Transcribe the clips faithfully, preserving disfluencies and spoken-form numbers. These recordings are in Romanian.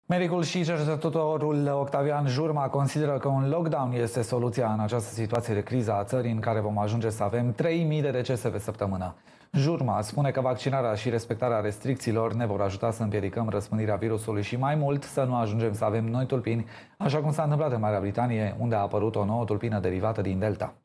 Medicul și cercetătorul Octavian Jurma consideră că un lockdown este soluția în această situație de criză a țării în care vom ajunge să avem trei mii de decese pe săptămână. Jurma spune că vaccinarea și respectarea restricțiilor ne vor ajuta să împiedicăm răspândirea virusului și mai mult să nu ajungem să avem noi tulpini, așa cum s-a întâmplat în Marea Britanie, unde a apărut o nouă tulpină derivată din Delta.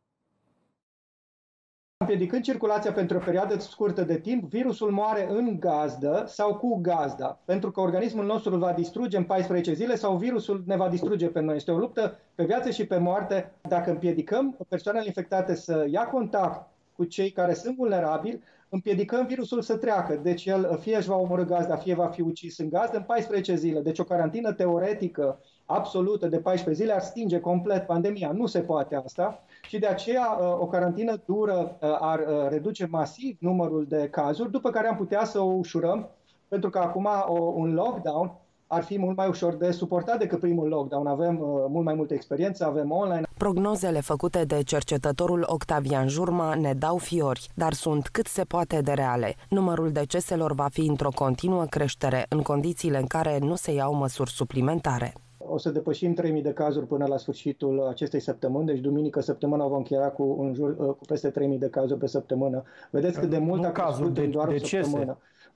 Împiedicând circulația pentru o perioadă scurtă de timp, virusul moare în gazdă sau cu gazda, pentru că organismul nostru îl va distruge în paisprezece zile sau virusul ne va distruge pe noi. Este o luptă pe viață și pe moarte. Dacă împiedicăm persoanele infectate să ia contact cu cei care sunt vulnerabili, împiedicăm virusul să treacă. Deci el fie își va omorî gazda, fie va fi ucis în gazdă în paisprezece zile. Deci o carantină teoretică absolută de paisprezece zile ar stinge complet pandemia. Nu se poate asta și de aceea o carantină dură ar reduce masiv numărul de cazuri, după care am putea să o ușurăm, pentru că acum un lockdown ar fi mult mai ușor de suportat decât primul lockdown. Avem uh, mult mai multă experiență, avem online. Prognozele făcute de cercetătorul Octavian Jurma ne dau fiori, dar sunt cât se poate de reale. Numărul deceselor va fi într-o continuă creștere, în condițiile în care nu se iau măsuri suplimentare. O să depășim trei mii de cazuri până la sfârșitul acestei săptămâni, deci duminică săptămâna vom încheia cu, în jur, cu peste trei mii de cazuri pe săptămână. Vedeți cât de mult a crescut în doar o săptămână.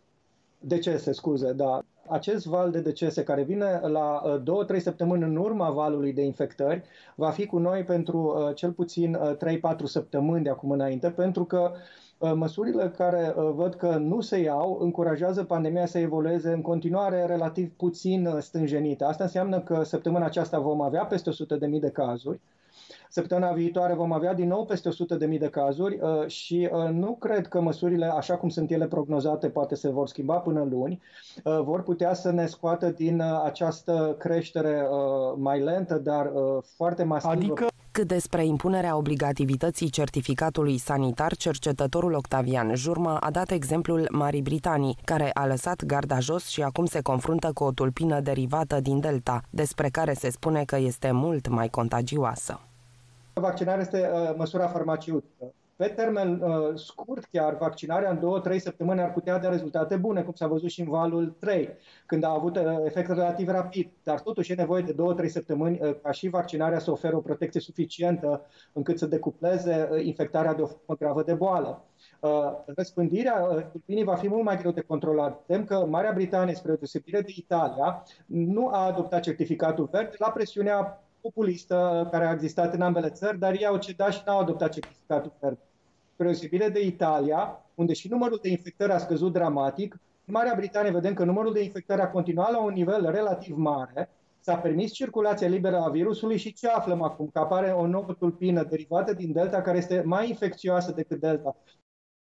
Decese, scuze, da. Acest val de decese care vine la două trei săptămâni în urma valului de infectări va fi cu noi pentru uh, cel puțin uh, trei patru săptămâni de acum înainte, pentru că uh, măsurile care uh, văd că nu se iau încurajează pandemia să evolueze în continuare relativ puțin uh, stânjenită. Asta înseamnă că săptămâna aceasta vom avea peste o sută de mii de cazuri. Săptămâna viitoare vom avea din nou peste o sută de mii de cazuri uh, și uh, nu cred că măsurile, așa cum sunt ele prognozate, poate se vor schimba până luni, uh, vor putea să ne scoată din uh, această creștere uh, mai lentă, dar uh, foarte masivă. Adică... Cât despre impunerea obligativității certificatului sanitar, cercetătorul Octavian Jurma a dat exemplul Marii Britanii, care a lăsat garda jos și acum se confruntă cu o tulpină derivată din Delta, despre care se spune că este mult mai contagioasă. Vaccinarea este uh, măsura farmaceutică. Pe termen uh, scurt, chiar vaccinarea în două trei săptămâni ar putea da rezultate bune, cum s-a văzut și în valul trei, când a avut uh, efect relativ rapid. Dar totuși e nevoie de două trei săptămâni uh, ca și vaccinarea să oferă o protecție suficientă încât să decupleze uh, infectarea de o formă gravă de boală. Uh, răspândirea uh, tulpinii va fi mult mai greu de controlat. Tem că Marea Britanie, spre deosebire de Italia, nu a adoptat certificatul verde la presiunea populistă care a existat în ambele țări, dar ei au cedat și n-au adoptat certificatul verde. Spre deosebire de Italia, unde și numărul de infectări a scăzut dramatic, în Marea Britanie vedem că numărul de infectări a continuat la un nivel relativ mare, s-a permis circulația liberă a virusului și ce aflăm acum? Că apare o nouă tulpină derivată din Delta care este mai infecțioasă decât Delta.